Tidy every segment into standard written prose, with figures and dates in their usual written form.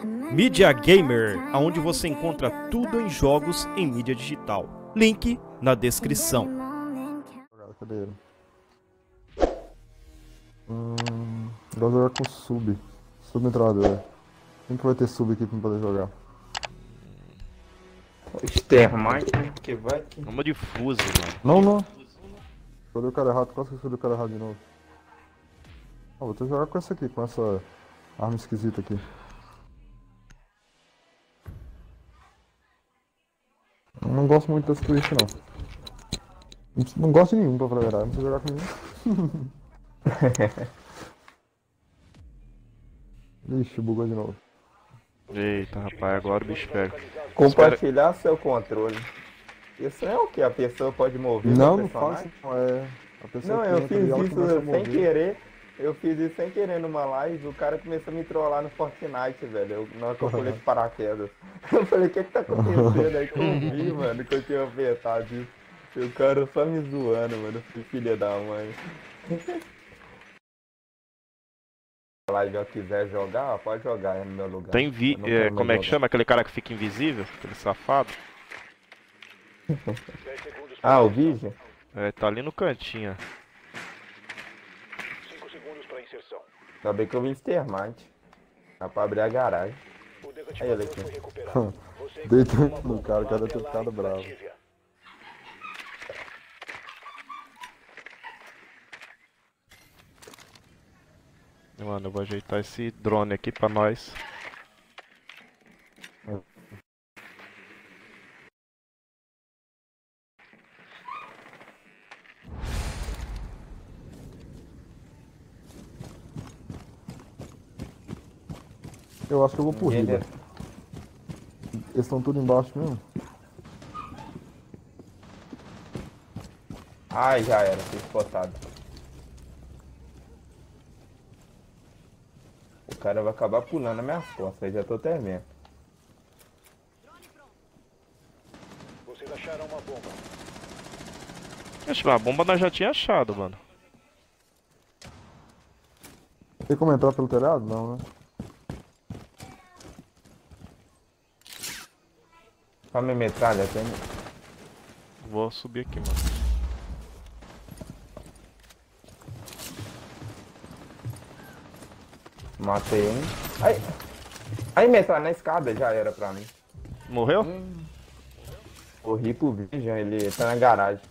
Mídia Gamer, onde você encontra tudo em jogos em mídia digital. Link na descrição. Cadê ele? Vou jogar com sub. Submetralhador. Quem que vai ter sub aqui pra poder jogar? Extermite, que vai que... Uma de fuso, mano. Não. Escolhi o cara errado. Quase que eu escolhi o cara errado de novo. Vou ter que jogar com essa aqui, com essa arma esquisita aqui. Eu não gosto muito dessa twist, não. Não gosto de nenhum, pra falar a verdade. Não sei jogar com nenhum. Ixi, bugou de novo. Eita, rapaz, agora o bicho pega. Compartilhar seu controle. Isso é o que? A pessoa pode mover Não o personagem? faço. A pessoa Não, que eu entra fiz e ela começa a isso sem mover. querer. Eu fiz isso sem querer numa live, o cara começou a me trollar no Fortnite, velho. Na hora que eu pulei de paraquedas. Eu falei, o que tá acontecendo? Aí que eu vi, mano, que eu tinha apertado isso. E o cara só me zoando, mano. Filha da mãe. Se a live quiser jogar, pode jogar no meu lugar. Tem Eu não quero como mais é que jogar. chama? Aquele cara que fica invisível? Aquele safado? Ah, o Vision? É, tá ali no cantinho. Ainda bem que eu vi Extermite. Dá pra abrir a garagem. Aí ele aqui. Deitou no cara, o cara deve ter ficado bravo. Mano, eu vou ajeitar esse drone aqui pra nós. Eu acho que eu vou por Ninguém riba. Eles estão tudo embaixo mesmo? Ai, já era, fui spotado. O cara vai acabar pulando nas minhas costas, aí já tô até vendo. Vocês acharam uma bomba. Acho que a bomba nós já tinha achado, mano. Tem como entrar pelo telhado? Não, né? Pra minha metralha, tem. Vou subir aqui, mano. Matei um. Aí metralha na escada já era pra mim. Morreu? Corri pro Vision, ele tá na garagem.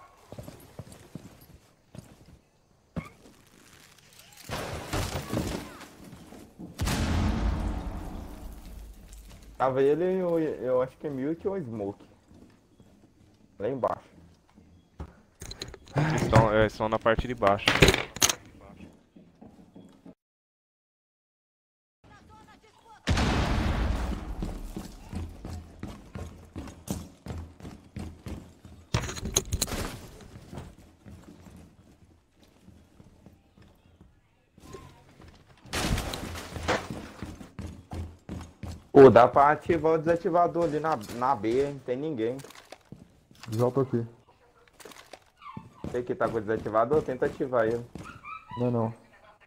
Tava ele e eu acho que é Milk ou Smoke. Lá embaixo. Estão na parte de baixo. Pô, dá pra ativar o desativador ali na B, não tem ninguém. Já tô aqui. Você que tá com o desativador, tenta ativar ele. Não.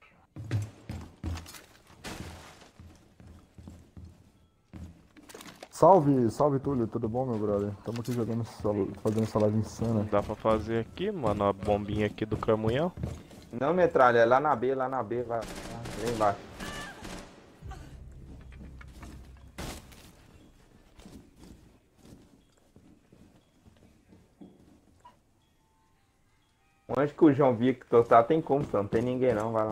Salve Túlio, tudo bom, meu brother? Tamo aqui jogando, fazendo essa live insana. Dá pra fazer aqui, mano, a bombinha aqui do caminhão. Não, metralha, é lá na B, vai lá embaixo. Onde que o João Victor tá? Tem como, só não tem ninguém não, vai lá.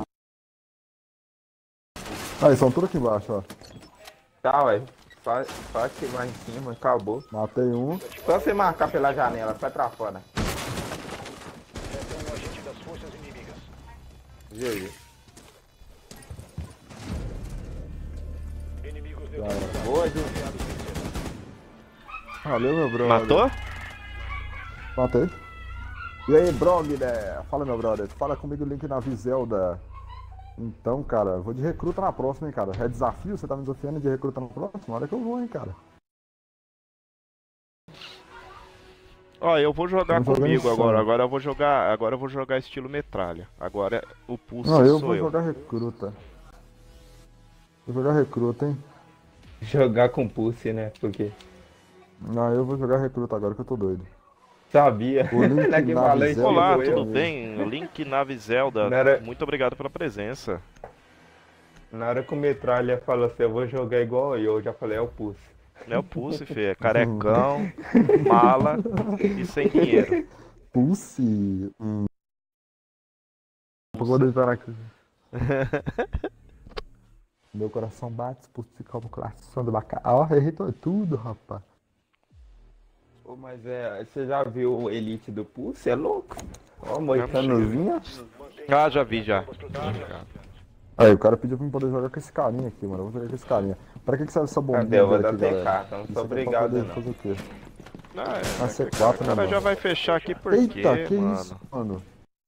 Ah, eles são tudo aqui embaixo, ó. Tá, ué. Só ativar em cima, acabou. Matei um. Só você marcar pela janela, sai pra fora. É um agente das forças inimigas. GG. Inimigos Já era. neutralizados. Boa, Ju. Valeu, meu brother. Matou? Matei. E aí, Brogner? Fala, meu brother. Fala comigo o link na Vizelda. Então, cara, vou de recruta na próxima, hein, cara. É desafio? Você tá me desafiando de recruta na próxima? Olha que eu vou, hein, cara. Ó, eu vou jogar Vamos jogar comigo insano. agora. Agora eu vou jogar estilo metralha. Agora o pulso Não, eu sou vou eu. jogar recruta. Vou jogar recruta, hein. Jogar com pulse, né? Porque Não, eu vou jogar recruta agora que eu tô doido. sabia. O link Na que na falei, Vizel Olá, chegou tudo eu. bem? Link Nave Zelda. Não era- Muito obrigado pela presença. Na hora que o Metralha falou assim, eu vou jogar igual eu já falei, é o pulse. Não é o Pulse, Fê. É carecão, mala e sem dinheiro. Pulse. Vou deixar aqui. Meu coração bate, pulse como coração do bacana. Ó, errei tudo, rapaz. Pô, mas você já viu o Elite do pulse? É louco? Ó, moicanozinho. Ah, já vi, já. Aí, o cara pediu pra eu poder jogar com esse carinha aqui, mano. Eu vou jogar com esse carinha. Pra que serve essa bombinha Cadê? Eu vou dele dar aqui, TK, galera? então não Isso sou aqui é pra obrigado, poder não. fazer o quê? Ah, Ah, é, C4, o né, cara mano? já vai fechar aqui por Eita, quê, que mano? isso, mano?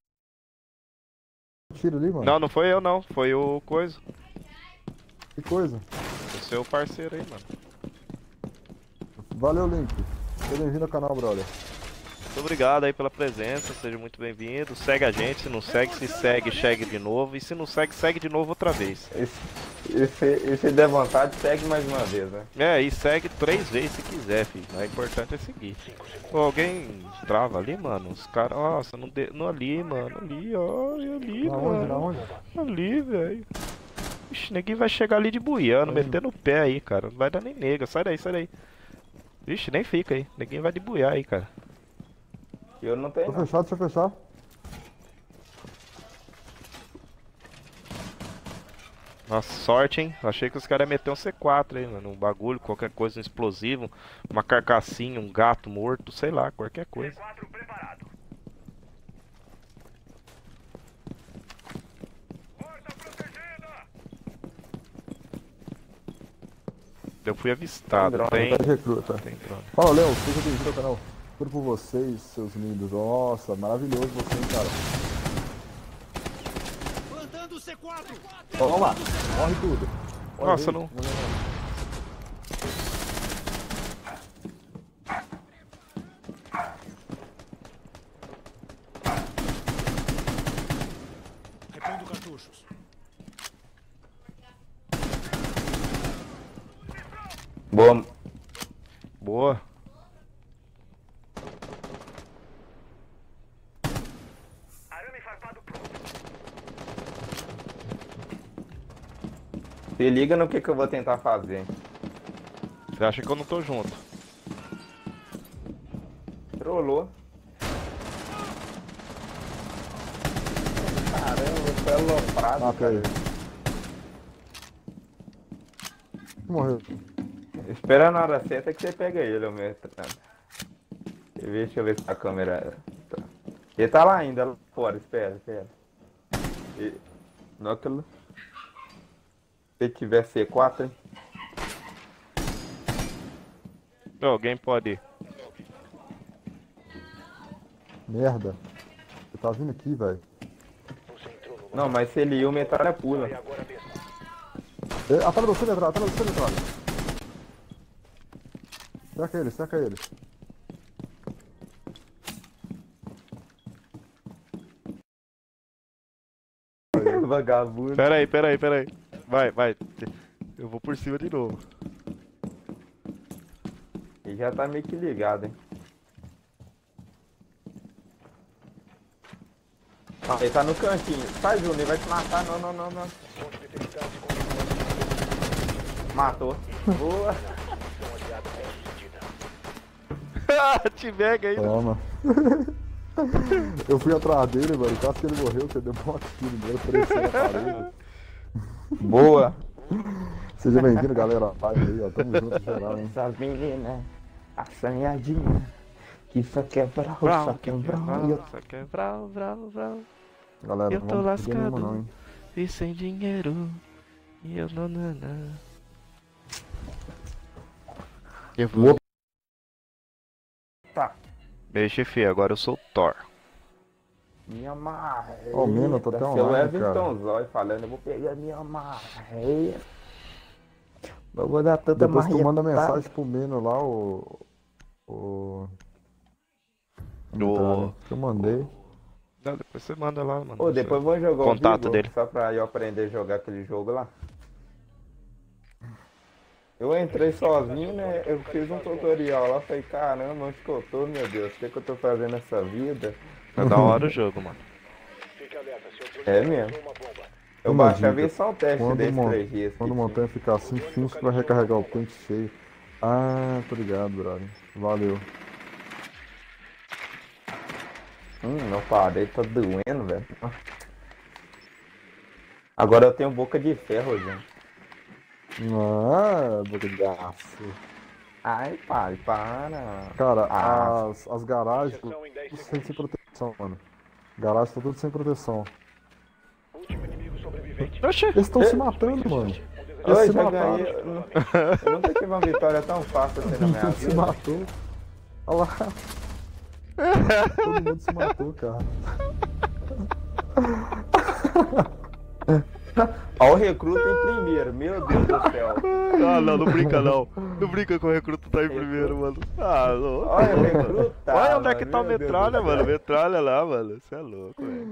Tira ali, mano. Não, não foi eu não. Foi o Coisa. Que coisa. O seu parceiro aí, mano. Valeu, Link. Seja bem-vindo ao canal, brother. Muito obrigado aí pela presença. Seja muito bem-vindo. Segue a gente. Se não segue, se segue, segue de novo. E se não segue, segue de novo outra vez. E se der vontade, segue mais uma vez, né? É, e segue 3 vezes se quiser, filho. O importante é seguir. Pô, alguém trava ali, mano? Os caras, nossa, não ali, mano. Ali, ó. Ali, Na onde, mano. na onde? Ali, velho. Ixi, ninguém vai chegar ali de buiano, metendo o pé aí, cara. Não vai dar nem nega. Sai daí, sai daí. Ixi, nem fica aí. Ninguém vai de buiar aí, cara. Eu não tenho, Tô não. fechado, deixa eu fechar. Nossa, sorte, hein? Achei que os caras iam meter um C4 aí, mano. Um bagulho, qualquer coisa, um explosivo. Uma carcassinha, um gato morto, sei lá, qualquer coisa. Eu fui avistado. Tem. Tá de recruta. Tem drone. Fala, Léo, seja bem-vindo ao canal. Tudo por vocês, seus lindos. Nossa, maravilhoso você, hein, cara. Plantando C4! Ó, vamos lá. Morre tudo. Morre Nossa, aí. não. Repondo cartuchos. Boa. Boa. Se liga no que eu vou tentar fazer. Você acha que eu não tô junto? Trollou. Caramba, foi aloprado. Mata aí. Morreu. Espera na hora certa que você pega ele, ô mestrado. Deixa eu ver se a câmera... Tá. Ele tá lá ainda, lá fora, espera. Não aquilo... Se tiver C4, hein? Alguém pode ir. Merda. Você tá vindo aqui, velho. Não, mas se ele ir, o metralha pula. Atrás de você, Metralha, atrás de você, Metralha. Cerca ele, cerca ele. Vagabundo. Pera aí. Vai. Eu vou por cima de novo. Ele já tá meio que ligado, hein? Ah, ele tá no cantinho. Sai, Júnior, ele vai te matar. Não. Matou. Boa. Te mega aí. Toma. Eu fui atrás dele, mano. Quase que ele morreu, você deu um tiro nele, apareceu na parede. Boa. Seja bem-vindo, galera. Vai aí, ó. Tamo junto, geral, hein. Essas meninas assanhadinhas que só quer brau, só quer brau. E eu Só quer brau. Galera, Eu não tô vamos perder nenhuma, lascado. não, hein. E sem dinheiro. E eu não. Eu vou. Tá. Beijo, chefe. Agora eu sou o Thor. Minha marreia. Ó, o Mino, tô até Seu online, Everton Zói falando, eu vou pegar minha marreia. Eu vou dar tanta Depois tu marreia. manda mensagem pro Meno lá, o... Do- Que eu mandei. Não, depois você manda lá, mano. Ô, depois vamos jogar Contato Vigo, dele. só pra eu aprender a jogar aquele jogo lá. Eu entrei sozinho, né? Eu fiz um tutorial lá, falei, caramba, onde que eu tô, meu Deus? O que que eu tô fazendo nessa vida? É da hora o jogo, mano. Fique alerta, seu drone É localizou mesmo. uma bomba. Eu Uma baixei dica, só o teste Quando, desse mon- 3Gs. quando a montanha ficar assim, finge que vai recarregar o tanque cheio. Ah, tô ligado, brother. Valeu. Meu parei, tá doendo, velho. Agora eu tenho boca de ferro, gente. Ah, boca de aço. Ai, pai, para. Cara, Ah. as garagens, Inserção em 10 tudo sem segundos. proteção, mano. Garagem tá tudo sem proteção. Último inimigo sobrevivente. Oxi! Eles estão se matando, mano. Eu Eles se já mataram. ganhei. Eu nunca tive uma vitória tão fácil assim na minha Se vida. matou. Olha lá. Todo mundo se matou, cara. Ó, o recruta em primeiro, meu Deus do céu. Ah, não brinca não. Não brinca com o recruta tá em primeiro, mano. Ah, louco. Olha o recruta. Olha onde é que tá a meu Deus metralha, do mano. céu. Metralha lá, mano. Você é louco, velho.